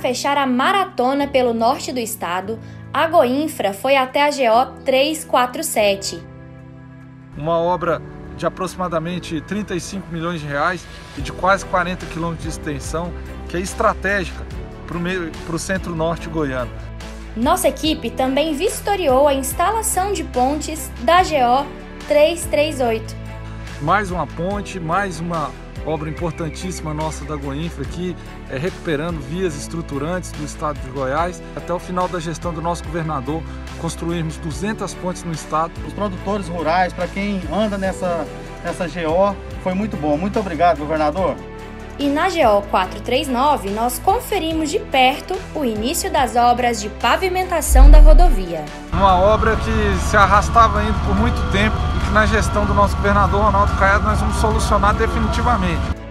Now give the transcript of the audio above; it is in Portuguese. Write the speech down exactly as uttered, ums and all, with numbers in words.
fechar a maratona pelo norte do estado, a Goinfra foi até a G O trezentos e quarenta e sete. Uma obra de aproximadamente trinta e cinco milhões de reais e de quase quarenta quilômetros de extensão, que é estratégica para o centro-norte goiano. Nossa equipe também vistoriou a instalação de pontes da G O trezentos e trinta e oito. Mais uma ponte, mais uma obra importantíssima nossa da Goinfra aqui, é, recuperando vias estruturantes do estado de Goiás. Até o final da gestão do nosso governador, construirmos duzentas pontes no estado. Os produtores rurais, para quem anda nessa, nessa G O, foi muito bom. Muito obrigado, governador. E na G O quatrocentos e trinta e nove, nós conferimos de perto o início das obras de pavimentação da rodovia. Uma obra que se arrastava ainda por muito tempo e que na gestão do nosso governador Ronaldo Caiado nós vamos solucionar definitivamente.